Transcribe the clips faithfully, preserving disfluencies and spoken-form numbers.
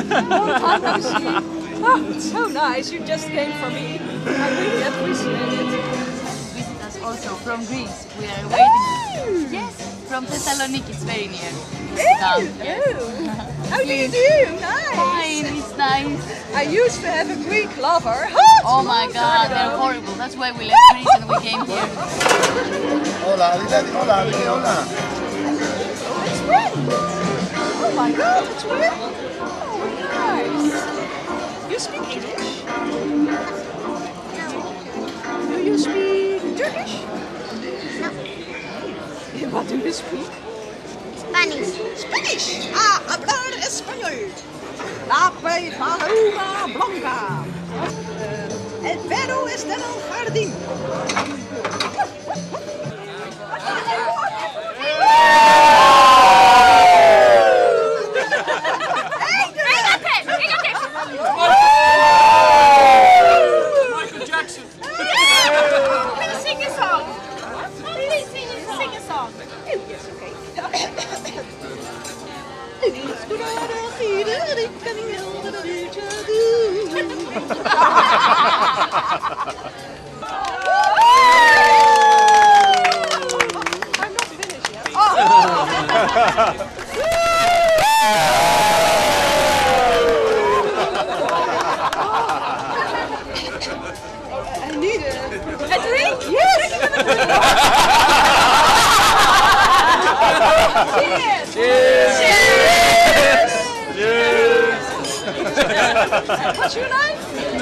Long time no see. Oh, it's so nice. You just came for me. I really appreciate it. Visit us also from Greece. We are waiting. Yes, from Thessaloniki. It's very near. Oh, Yes. oh. How do you do? Nice. Fine, it's nice. I used to have a Greek lover. Oh my God, they're horrible. That's why we left Greece and we came here. Hola, dile, hola, dile, hola. Oh, it's red. Oh my God, it's red. Oh, nice. You speak English? Do you speak Turkish? No. What do you speak? Spanish. Spanish. Ah, hablar español. La paloma blanca. Uh, el perro está en el jardín. Michael Jackson. Please sing a song. Please sing, sing a song. Oh, yes, okay. I'm not finished yet. Oh. I need a, a drink? Yes! Cheers! Cheers! Cheers! What's your name?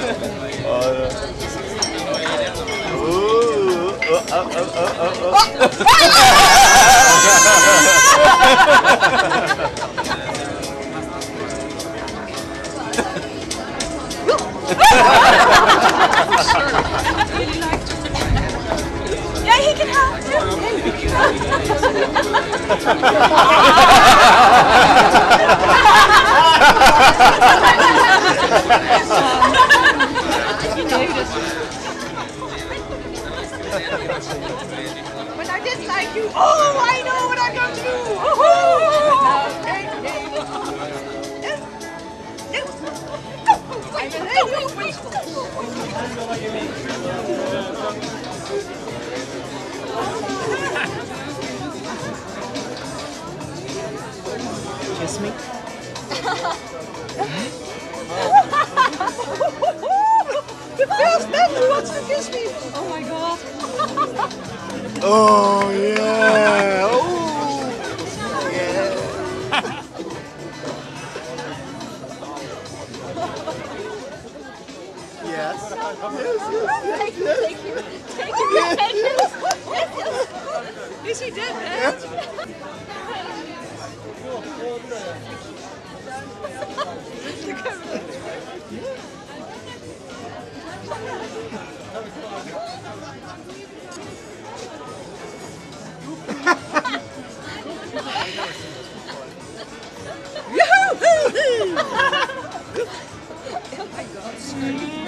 Ooh, oh, oh, oh, oh, oh. Yeah, he can help too. When I didn't like you, oh, I know what I'm going to do. Kiss me. The first man who wants to kiss me. Oh my God. Oh, yeah. Oh, yeah. Yes. Yes, yes, yes, yes. Thank you. Thank you. Thank you. Yes, yes. Is he dead, man? Oh my God, sorry.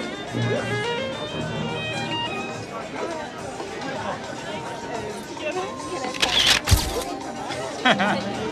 Can I